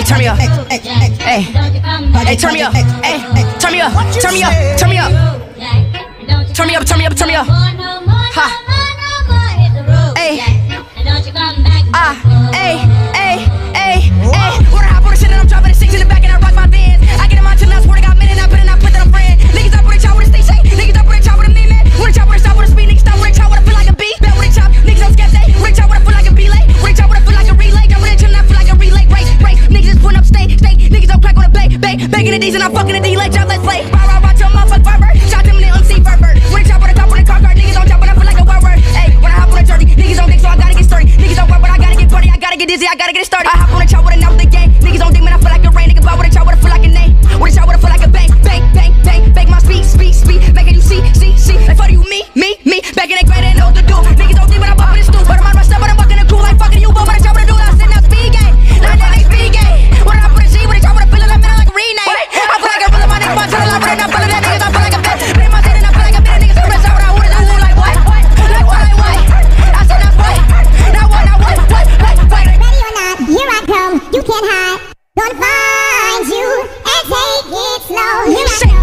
Hey, turn me up. Hey, hey, turn me up. Hey, turn me up. Turn me up. Turn me up. Turn me up. Turn me up. Turn me up. Ha. Hey. Hey, hey, hey, hey. Wanna hop on the shit and I'm dropping the 6 in the back and I rock my Vans. I get in my 10, I swear to God, minute, I put it, I put that on friend. Niggas up with a chop with a stick shake. Niggas up with a chop with a me man. With a chop with a stop with a speed. Niggas stop with a chop with a feel like a beat. Bell with a chop. Niggas don't skip that. With a chop with a feel like a belay. With a chop with a feel like a relay. Got with a chin, I feel like a relay. Race. Niggas just putting up steak. Niggas don't crack on the bake. Baking the D's and I'm fucking the D like job, let's play. Rah, till motherfucker pervert. Shot them in the MC pervert. With a chop with a top with a car guard. Niggas don't chop, but I feel like a wild word. Hey, when I hop on a jersey, niggas don't think so I gotta get sturdy. Niggas don't work, but I gotta get buddy. I gotta get dizzy, I gotta get it started. I hop on a chop with a now the gang. Niggas don't think, man, I feel like a rain. Nigga, bow with a chop with a feel like a name. With a chop with a feel like a bang. Bang my speed. Making you see. Like fuck you, me. Back in the grade, ain't know what to do. Niggas don't think when I'm up in the stool. But I'm on my stuff, but I'm fucking the cool. Like fucking you, but when I chop with a dude, I'm sitting out speed game. Like that ain't speed game. When I put a G, with a chop with a feel like like a rename. I feel like a real my nigga, my channel, I'm running. I feel like that niggas, I feel like a bitch. Been in my head and I feel like a bitch. Niggas fresh out when I want it. I feel like what? Like what? I said not what? Not what? Ready or not, here I come. You can't hide. Gonna find you and take it slow. Shake.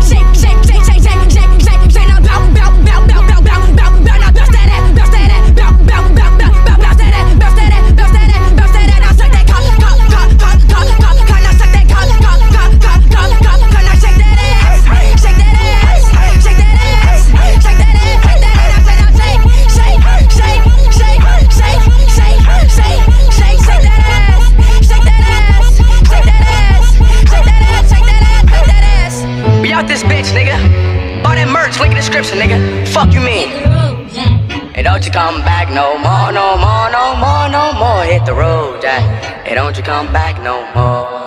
Now bow. Now bounce that ass. Bounce that ass. Bounce that ass. Now suck that cock. Now suck that cock. Now shake that ass. Shake that ass. Shake that ass. Shake that ass. Now shake that ass. Shake that ass. We out this bitch, nigga. Buy that merch, link in the description, nigga. Fuck you mean? Hey, don't you come back no more. Hit the road, Jack. Hey, don't you come back no more.